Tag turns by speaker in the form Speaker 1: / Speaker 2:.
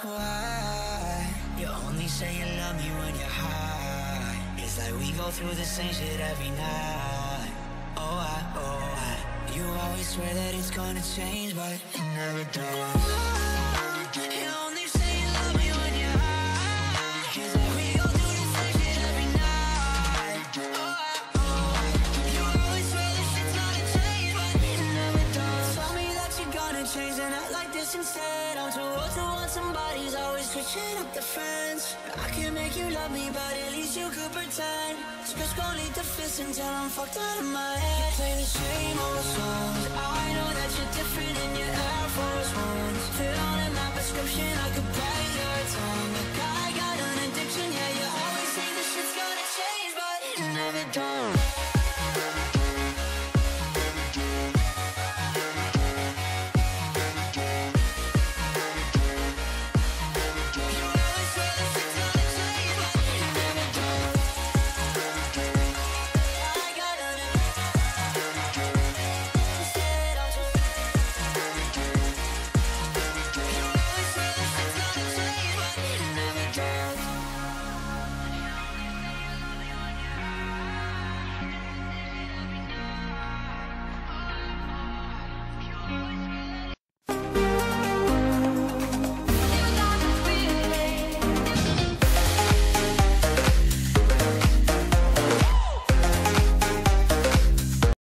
Speaker 1: why you only say you love me when you're high? It's like we go through the same shit every night. Oh, you always swear that it's gonna change, but it never does. You only say you love me when you're high. It's like we go through the same shit every night. Oh, you always swear that shit's gonna change, but it never does. Tell me that you're gonna change and act like this instead. I'm too old to want somebody's always switching up the friends. I can make you love me, but at least you could pretend. Just gon' lead the fist until I'm fucked out of my head. You play the same old songs. I know that you're different in your Air Force